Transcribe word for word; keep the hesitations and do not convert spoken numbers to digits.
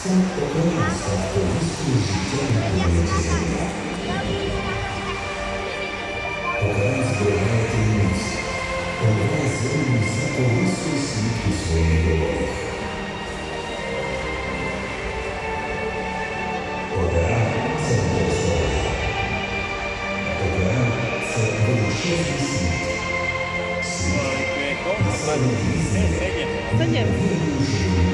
Пора зберігає таємниць, пора землю за колисою світу своїх дорог. Пора – це Божа. Пора – це величезний світ. Світ, населений різними, Зайдемо. живими